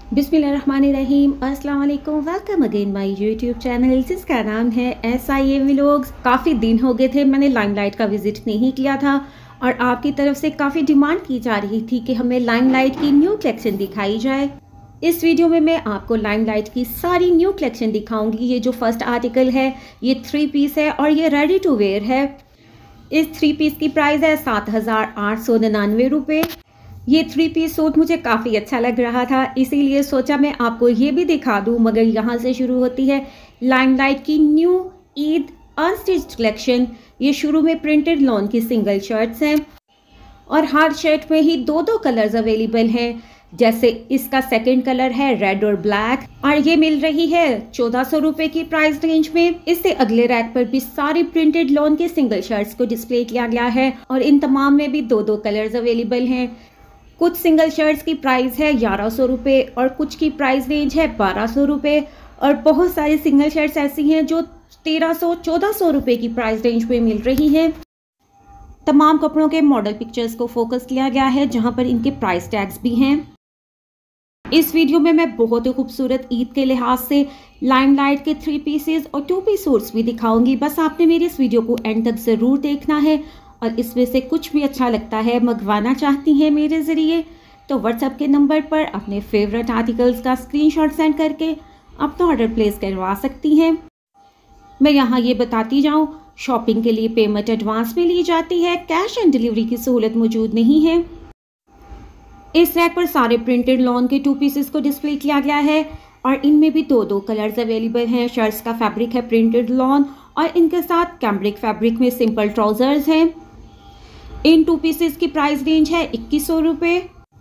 बिस्मिल्लाहिर्रहमानिर्रहीम। अस्सलाम वालेकुम। Welcome again my YouTube channel जिसका नाम है SIA व्लॉग्स। काफ़ी दिन हो गए थे मैंने लाइमलाइट का विज़िट नहीं किया था और आपकी तरफ से काफ़ी डिमांड की जा रही थी कि हमें लाइमलाइट की न्यू कलेक्शन दिखाई जाए। इस वीडियो में मैं आपको लाइमलाइट की सारी न्यू कलेक्शन दिखाऊंगी। ये जो फर्स्ट आर्टिकल है ये 3 पीस है और ये रेडी टू वेयर है। इस 3 पीस की प्राइस है 7,899 रुपये। ये 3 पीस सूट मुझे काफ़ी अच्छा लग रहा था, इसीलिए सोचा मैं आपको ये भी दिखा दूँ। मगर यहाँ से शुरू होती है लाइमलाइट की न्यू ईद अनस्टिच्ड कलेक्शन। ये शुरू में प्रिंटेड लॉन की सिंगल शर्ट्स हैं और हर शर्ट में ही दो कलर्स अवेलेबल हैं। जैसे इसका सेकंड कलर है रेड और ब्लैक और ये मिल रही है 1400 रुपये की प्राइस रेंज में। इससे अगले रैक पर भी सारी प्रिंटेड लॉन के सिंगल शर्ट्स को डिस्प्ले किया गया है और इन तमाम में भी दो कलर्स अवेलेबल हैं। कुछ सिंगल शर्ट्स की प्राइस है 1100 रुपये और कुछ की प्राइस रेंज है 1200 रुपये और बहुत सारी सिंगल शर्ट्स ऐसी हैं जो 1300-1400 रुपये की प्राइस रेंज में मिल रही हैं। तमाम कपड़ों के मॉडल पिक्चर्स को फोकस किया गया है जहां पर इनके प्राइस टैग्स भी हैं। इस वीडियो में मैं बहुत ही खूबसूरत ईद के लिहाज से लाइमलाइट के 3 पीसेस और 2 पीस सूट्स भी दिखाऊंगी। बस आपने मेरे इस वीडियो को एंड तक ज़रूर देखना है और इसमें से कुछ भी अच्छा लगता है, मंगवाना चाहती हैं मेरे ज़रिए, तो व्हाट्सएप के नंबर पर अपने फेवरेट आर्टिकल्स का स्क्रीनशॉट सेंड करके अपना ऑर्डर प्लेस करवा सकती हैं। मैं यहाँ ये बताती जाऊँ, शॉपिंग के लिए पेमेंट एडवांस में ली जाती है, कैश ऑन डिलीवरी की सहूलत मौजूद नहीं है। इस रैक पर सारे प्रिंटेड लॉन के 2 पीसेस को डिस्प्ले किया गया है और इनमें भी दो कलर्स अवेलेबल हैं। शर्ट्स का फैब्रिक है प्रिंटेड लॉन और इनके साथ कैम्ब्रिक फैब्रिक में सिंपल ट्राउजर्स हैं। इन 2 पीसेस की प्राइस रेंज है 2100 रुपये।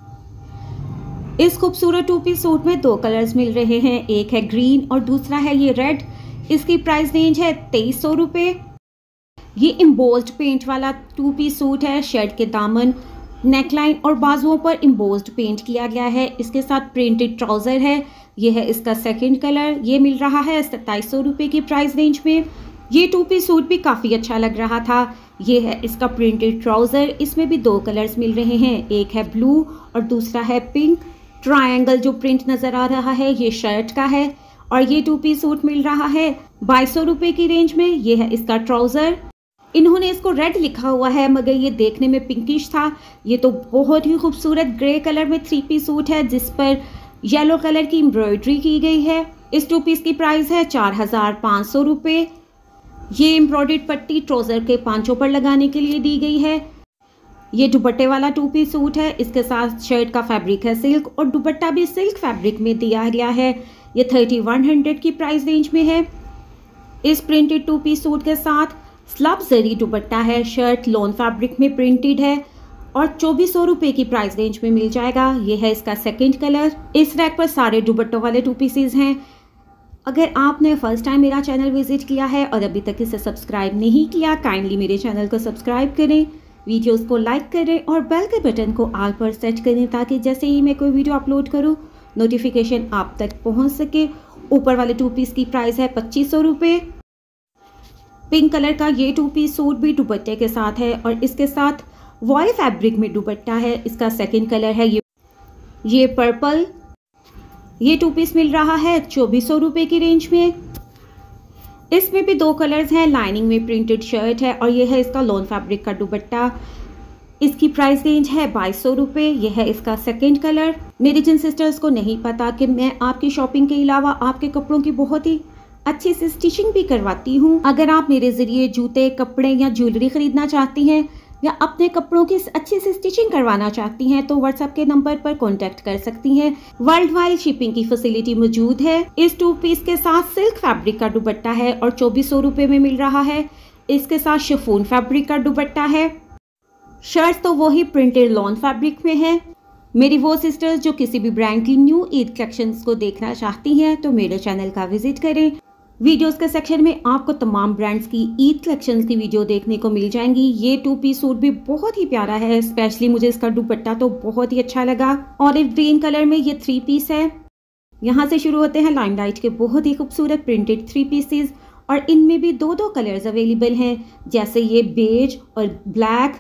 इस खूबसूरत 2 पीस सूट में 2 कलर्स मिल रहे हैं, एक है ग्रीन और दूसरा है ये रेड। इसकी प्राइस रेंज है 2300 रुपये। ये एम्बोस्ड पेंट वाला 2 पीस सूट है। शर्ट के दामन, नेकलाइन और बाजुओं पर एम्बोस्ड पेंट किया गया है। इसके साथ प्रिंटेड ट्राउज़र है। ये है इसका सेकंड कलर। ये मिल रहा है 2700 रुपये की प्राइस रेंज में। ये 2 पीस सूट भी काफ़ी अच्छा लग रहा था। ये है इसका प्रिंटेड ट्राउज़र। इसमें भी 2 कलर्स मिल रहे हैं, एक है ब्लू और दूसरा है पिंक। ट्रायंगल जो प्रिंट नज़र आ रहा है ये शर्ट का है और ये 2 पीस सूट मिल रहा है 2200 रुपये की रेंज में। ये है इसका ट्राउज़र। इन्होंने इसको रेड लिखा हुआ है मगर ये देखने में पिंकिश था। ये तो बहुत ही खूबसूरत ग्रे कलर में 3 पीस सूट है जिस पर येलो कलर की एम्ब्रॉयडरी की गई है। इस 2 पीस की प्राइस है 4500 रुपये। ये एम्ब्रॉयडर्ड पट्टी ट्राउज़र के पांचों पर लगाने के लिए दी गई है। ये दुपट्टे वाला 2 पीस सूट है। इसके साथ शर्ट का फैब्रिक है सिल्क और दुपट्टा भी सिल्क फैब्रिक में दिया गया है। ये 3100 की प्राइस रेंज में है। इस प्रिंटेड 2 पीस सूट के साथ स्लब जरी दुपट्टा है। शर्ट लॉन फैब्रिक में प्रिंटेड है और 2400 रुपये की प्राइस रेंज में मिल जाएगा। ये है इसका सेकंड कलर। इस रैक पर सारे दुपट्टों वाले 2 पीसेस हैं। अगर आपने फर्स्ट टाइम मेरा चैनल विजिट किया है और अभी तक इसे सब्सक्राइब नहीं किया, काइंडली मेरे चैनल को सब्सक्राइब करें, वीडियोस को लाइक करें और बेल के बटन को ऑल पर सेट करें ताकि जैसे ही मैं कोई वीडियो अपलोड करूं नोटिफिकेशन आप तक पहुंच सके। ऊपर वाले 2 पीस की प्राइस है 2500 रुपये। पिंक कलर का ये 2 पीस सूट भी दुपट्टे के साथ है और इसके साथ वॉयल फैब्रिक में दुपट्टा है। इसका सेकंड कलर है ये पर्पल। ये 2 पीस मिल रहा है 2400 रुपये की रेंज में। इसमें भी 2 कलर्स हैं, लाइनिंग में प्रिंटेड शर्ट है और ये है इसका लॉन फैब्रिक का दुपट्टा। इसकी प्राइस रेंज है 2200 रुपये। यह है इसका सेकंड कलर। मेरी जिन सिस्टर्स को नहीं पता कि मैं आपकी शॉपिंग के अलावा आपके कपड़ों की बहुत ही अच्छी से स्टिचिंग भी करवाती हूँ। अगर आप मेरे ज़रिए जूते, कपड़े या ज्वेलरी ख़रीदना चाहती हैं या अपने कपड़ों की अच्छी से स्टिचिंग करवाना चाहती हैं तो व्हाट्सएप के नंबर पर कांटेक्ट कर सकती हैं। वर्ल्ड वाइड शिपिंग की फैसिलिटी मौजूद है। इस 2 पीस के साथ सिल्क फैब्रिक का दुपट्टा है और 2400 रुपये में मिल रहा है। इसके साथ शिफॉन फैब्रिक का दुपट्टा है। शर्ट्स तो वही प्रिंटेड लॉन फैब्रिक में है। मेरी वो सिस्टर्स जो किसी भी ब्रांड की न्यू ईद कलेक्शंस को देखना चाहती हैं तो मेरे चैनल का विजिट करें। वीडियोस के सेक्शन में आपको तमाम ब्रांड्स की ईद कलेक्शंस की वीडियो देखने को मिल जाएंगी। ये 2 पीस सूट भी बहुत ही प्यारा है, स्पेशली मुझे इसका दुपट्टा तो बहुत ही अच्छा लगा। ऑलिव ग्रीन कलर में ये 3 पीस है। यहाँ से शुरू होते हैं लाइमलाइट के बहुत ही खूबसूरत प्रिंटेड 3 पीसेस और इनमें भी दो कलर्स अवेलेबल हैं, जैसे ये बेज और ब्लैक।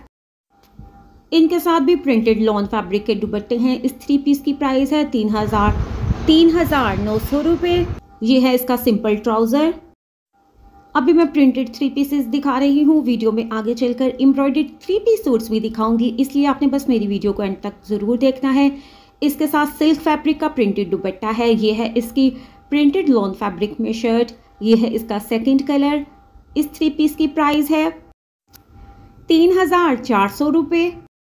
इनके साथ भी प्रिंटेड लॉन फैब्रिक के दुपट्टे हैं। इस 3 पीस की प्राइस है 3000 ₹3,900। ये है इसका सिंपल ट्राउज़र। अभी मैं प्रिंटेड 3 पीसेस दिखा रही हूँ। वीडियो में आगे चलकर एम्ब्रॉयडर्ड 3 पीस सूट्स भी दिखाऊंगी, इसलिए आपने बस मेरी वीडियो को एंड तक ज़रूर देखना है। इसके साथ सिल्क फैब्रिक का प्रिंटेड दुपट्टा है। ये है इसकी प्रिंटेड लॉन फैब्रिक में शर्ट। ये है इसका सेकंड कलर। इस 3 पीस की प्राइस है ₹3,400।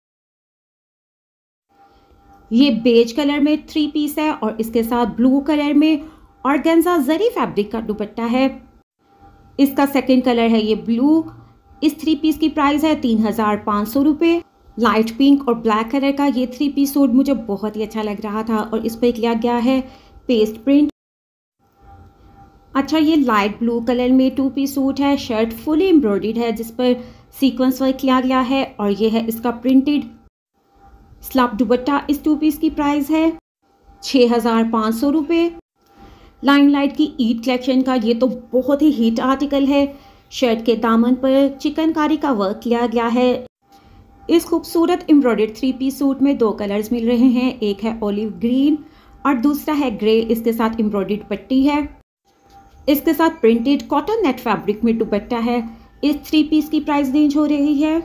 ये बेज कलर में 3 पीस है और इसके साथ ब्लू कलर में ऑर्गेन्जा जरी फैब्रिक का दुपट्टा है। इसका सेकंड कलर है ये ब्लू। इस 3 पीस की प्राइस है ₹3,500। लाइट पिंक और ब्लैक कलर का ये 3 पीस सूट मुझे बहुत ही अच्छा लग रहा था और इस पर किया गया है पेस्ट प्रिंट। अच्छा, ये लाइट ब्लू कलर में 2 पीस सूट है। शर्ट फुली एम्ब्रॉयडर्ड है जिस पर सीक्वेंस वर्क किया गया है और ये है इसका प्रिंटेड स्लैब दुपट्टा। इस 2 पीस की प्राइस है ₹6,500। लाइमलाइट की ईद कलेक्शन का ये तो बहुत ही हिट आर्टिकल है। शर्ट के दामन पर चिकनकारी का वर्क किया गया है। इस खूबसूरत एम्ब्रॉयडर्ड 3 पीस सूट में 2 कलर्स मिल रहे हैं। एक है ऑलिव ग्रीन और दूसरा है ग्रे। इसके साथ एम्ब्रॉयडर्ड पट्टी है। इसके साथ प्रिंटेड कॉटन नेट फैब्रिक में दुपट्टा है। इस 3 पीस की प्राइस रेंज हो रही है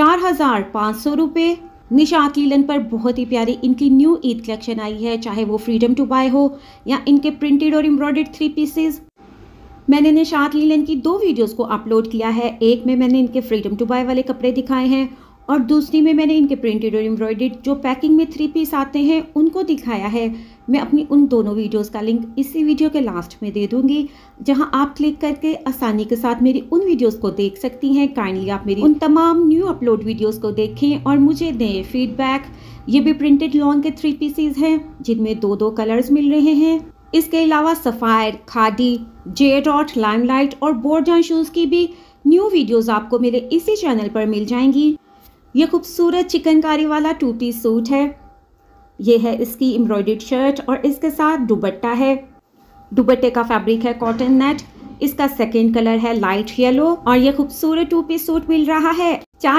₹4,500। निशात लीलन पर बहुत ही प्यारी इनकी न्यू ईद कलेक्शन आई है, चाहे वो फ्रीडम टू बाय हो या इनके प्रिंटेड और एम्ब्रॉयडर्ड 3 पीसेस। मैंने निशात लीलन की 2 वीडियोस को अपलोड किया है। एक में मैंने इनके फ्रीडम टू बाय वाले कपड़े दिखाए हैं और दूसरी में मैंने इनके प्रिंटेड और एम्ब्रॉयडर्ड जो पैकिंग में 3 पीस आते हैं उनको दिखाया है। मैं अपनी उन दोनों वीडियोस का लिंक इसी वीडियो के लास्ट में दे दूंगी, जहां आप क्लिक करके आसानी के साथ मेरी उन वीडियोस को देख सकती हैं। काइंडली आप मेरी उन तमाम न्यू अपलोड वीडियोस को देखें और मुझे दें फीडबैक। ये भी प्रिंटेड लॉन के 3 पीसेज हैं जिनमें 2-2 कलर्स मिल रहे हैं। इसके अलावा Sapphire, Khaadi, J dot, Limelight और बोर्डन शूज़ की भी न्यू वीडियोज़ आपको मेरे इसी चैनल पर मिल जाएंगी। ये खूबसूरत चिकनकारी वाला 2 पीस सूट है। ये है इसकी एम्ब्रॉयडर्ड शर्ट और इसके साथ दुपट्टा है। दुपट्टे का फैब्रिक है कॉटन नेट। इसका सेकंड कलर है लाइट येलो और ये खूबसूरत 2 पीस सूट मिल रहा है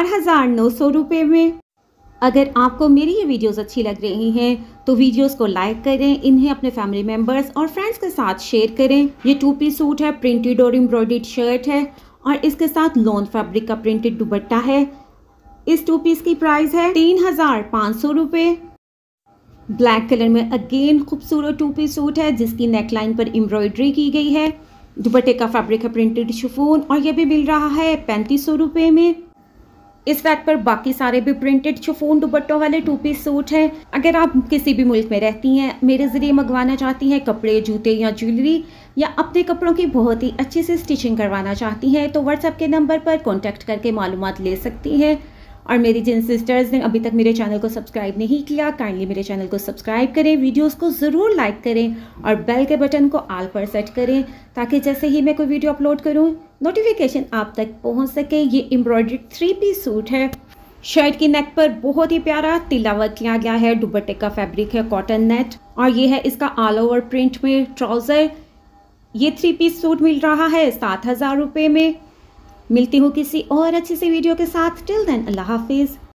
₹4,900 में। अगर आपको मेरी ये वीडियोस अच्छी लग रही हैं तो वीडियोस को लाइक करें, इन्हें अपने फैमिली मेम्बर्स और फ्रेंड्स के साथ शेयर करें। ये 2 पीस सूट है, प्रिंटेड और एम्ब्रॉयडर्ड शर्ट है और इसके साथ लॉन फैब्रिक का प्रिंटेड दुपट्टा है। इस 2 पीस की प्राइस है ₹3,500। ब्लैक कलर में अगेन खूबसूरत 2 पीस सूट है जिसकी नेकलाइन पर एम्ब्रॉयडरी की गई है। दुपट्टे का फैब्रिक है प्रिंटेड शिफॉन और यह भी मिल रहा है ₹3500 में। इस रैक पर बाकी सारे भी प्रिंटेड शिफॉन दुपट्टों वाले 2 पीस सूट हैं। अगर आप किसी भी मुल्क में रहती हैं, मेरे ज़रिए मंगवाना चाहती हैं कपड़े, जूते या ज्वेलरी, या अपने कपड़ों की बहुत ही अच्छे से स्टिचिंग करवाना चाहती हैं तो व्हाट्सएप के नंबर पर कॉन्टैक्ट करके मालूमात ले सकती हैं। और मेरी जिन सिस्टर्स ने अभी तक मेरे चैनल को सब्सक्राइब नहीं किया, काइंडली मेरे चैनल को सब्सक्राइब करें, वीडियोस को ज़रूर लाइक करें और बेल के बटन को ऑल पर सेट करें ताकि जैसे ही मैं कोई वीडियो अपलोड करूं नोटिफिकेशन आप तक पहुंच सके। ये एम्ब्रॉयडर्ड 3 पीस सूट है। शर्ट की नेक पर बहुत ही प्यारा तिल्ला वर्क किया गया है। दुपट्टे का फैब्रिक है कॉटन नेट और ये है इसका ऑल ओवर प्रिंट में ट्राउज़र। ये 3 पीस सूट मिल रहा है ₹7,000 में। मिलती हूँ किसी और अच्छी सी वीडियो के साथ। टिल देन अल्लाह हाफिज़।